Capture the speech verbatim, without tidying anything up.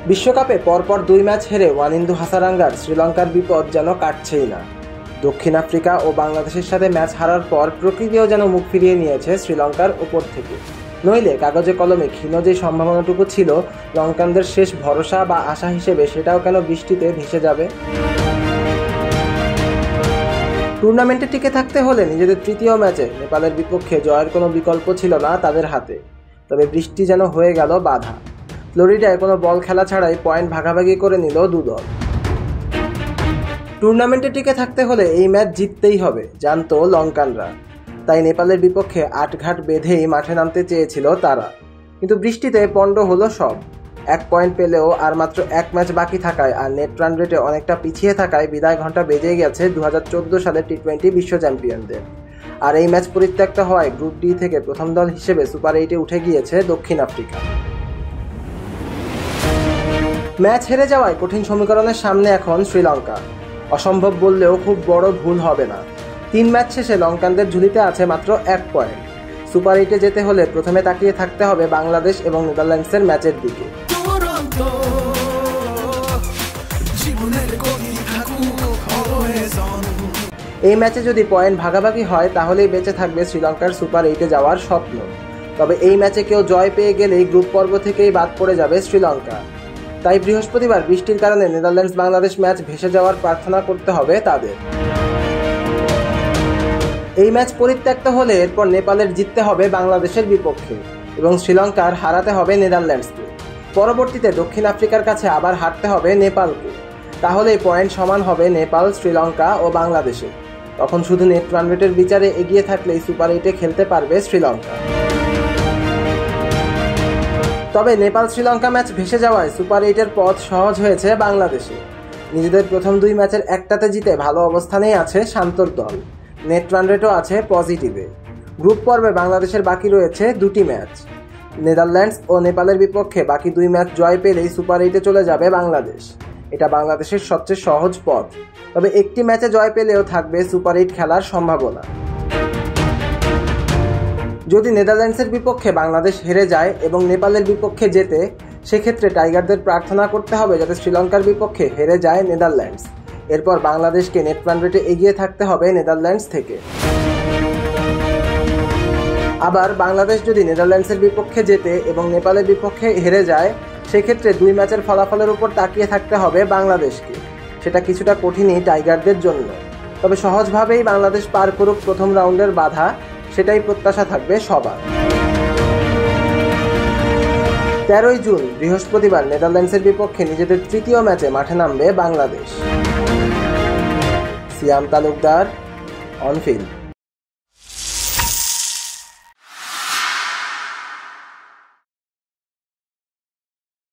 বিশ্বকাপে পরপর দুই ম্যাচ হেরে ওয়ানিন্দু হাসারাঙ্গার শ্রীলঙ্কার বিপদ যেন কাটছেই না। দক্ষিণ আফ্রিকা ও বাংলাদেশের সাথে ম্যাচ হারার পর প্রকৃতিও যেন মুখ ফিরিয়ে নিয়েছে শ্রীলঙ্কার ওপর থেকে। নইলে কাগজে কলমে ক্ষীণ যে সম্ভাবনাটুকু ছিল লঙ্কানদের শেষ ভরসা বা আশা হিসেবে, সেটাও কেন বৃষ্টিতে ভেসে যাবে। টুর্নামেন্টে টিকে থাকতে হলে নিজেদের তৃতীয় ম্যাচে নেপালের বিপক্ষে জয়ের কোনো বিকল্প ছিল না তাদের হাতে। তবে বৃষ্টি যেন হয়ে গেল বাধা। ফ্লোরিডায় কোনো বল খেলা ছাড়াই পয়েন্ট ভাগাভাগি করে নিল দুদল। টুর্নামেন্টে টিকে থাকতে হলে এই ম্যাচ জিততেই হবে জানতো লঙ্কানরা। তাই নেপালের বিপক্ষে আটঘাট বেঁধেই মাঠে নামতে চেয়েছিল তারা। কিন্তু বৃষ্টিতে পণ্ড হলো সব। এক পয়েন্ট পেলেও আর মাত্র এক ম্যাচ বাকি থাকায় আর নেট রান রেটে অনেকটা পিছিয়ে থাকায় বিদায় ঘণ্টা বেজে গেছে দু হাজার চোদ্দো সালের টি টোয়েন্টি বিশ্ব চ্যাম্পিয়নদের। আর এই ম্যাচ পরিত্যক্ত হওয়ায় গ্রুপ ডি থেকে প্রথম দল হিসেবে সুপার এইটে উঠে গিয়েছে দক্ষিণ আফ্রিকা। ম্যাচ হেরে যাওয়ায় কঠিন সমীকরণের সামনে এখন শ্রীলঙ্কা। অসম্ভব বললেও খুব বড় ভুল হবে না। তিন ম্যাচ শেষে লঙ্কানদের ঝুলিতে আছে মাত্র এক পয়েন্ট। সুপার এইটে যেতে হলে প্রথমে তাকিয়ে থাকতে হবে বাংলাদেশ এবং নেদারল্যান্ডসের ম্যাচের দিকে। এই ম্যাচে যদি পয়েন্ট ভাগাভাগি হয় তাহলেই বেঁচে থাকবে শ্রীলঙ্কার সুপার এইটে যাওয়ার স্বপ্ন। তবে এই ম্যাচে কেউ জয় পেয়ে গেলেই গ্রুপ পর্ব থেকেই বাদ পড়ে যাবে শ্রীলঙ্কা। তাই বৃহস্পতিবার বৃষ্টির কারণে নেদারল্যান্ডস বাংলাদেশ ম্যাচ ভেসে যাওয়ার প্রার্থনা করতে হবে তাদের। এই ম্যাচ পরিত্যক্ত হলে এরপর নেপালের জিততে হবে বাংলাদেশের বিপক্ষে এবং শ্রীলঙ্কার হারাতে হবে নেদারল্যান্ডসকে। পরবর্তীতে দক্ষিণ আফ্রিকার কাছে আবার হারতে হবে নেপালকে। তাহলেই পয়েন্ট সমান হবে নেপাল, শ্রীলঙ্কা ও বাংলাদেশে। তখন শুধু নেট রান রেটের বিচারে এগিয়ে থাকলেই সুপার এইটে খেলতে পারবে শ্রীলঙ্কা। তবে নেপাল শ্রীলঙ্কা ম্যাচ ভেসে যাওয়ায় সুপার এইটের পথ সহজ হয়েছে বাংলাদেশে। নিজেদের প্রথম দুই ম্যাচের একটাতে জিতে ভালো অবস্থানেই আছে শান্তর দল। নেট রান রেটও আছে পজিটিভে। গ্রুপ পর্বে বাংলাদেশের বাকি রয়েছে দুটি ম্যাচ। নেদারল্যান্ডস ও নেপালের বিপক্ষে বাকি দুই ম্যাচ জয় পেলেই সুপার এইটে চলে যাবে বাংলাদেশ। এটা বাংলাদেশের সবচেয়ে সহজ পথ। তবে একটি ম্যাচে জয় পেলেও থাকবে সুপার এইট খেলার সম্ভাবনা। যদি নেদারল্যান্ডসের বিপক্ষে বাংলাদেশ হেরে যায় এবং নেপালের বিপক্ষে জেতে, সেক্ষেত্রে টাইগারদের প্রার্থনা করতে হবে যাতে শ্রীলঙ্কার বিপক্ষে হেরে যায় নেদারল্যান্ডস। এরপর বাংলাদেশকে নেট রান রেটে এগিয়ে থাকতে হবে নেদারল্যান্ডস থেকে। আবার বাংলাদেশ যদি নেদারল্যান্ডসের বিপক্ষে জেতে এবং নেপালের বিপক্ষে হেরে যায়, সেক্ষেত্রে দুই ম্যাচের ফলাফলের উপর তাকিয়ে থাকতে হবে বাংলাদেশকে। সেটা কিছুটা কঠিনই টাইগারদের জন্য। তবে সহজভাবেই বাংলাদেশ পার করুক প্রথম রাউন্ডের বাধা, সেটাই প্রত্যাশা থাকবে সবার। তেরোই জুন বৃহস্পতিবার নেদারল্যান্ডসের বিপক্ষে নিজেদের তৃতীয় ম্যাচে মাঠে নামবে বাংলাদেশ। সিয়াম তালুকদার, অনফিল্ড।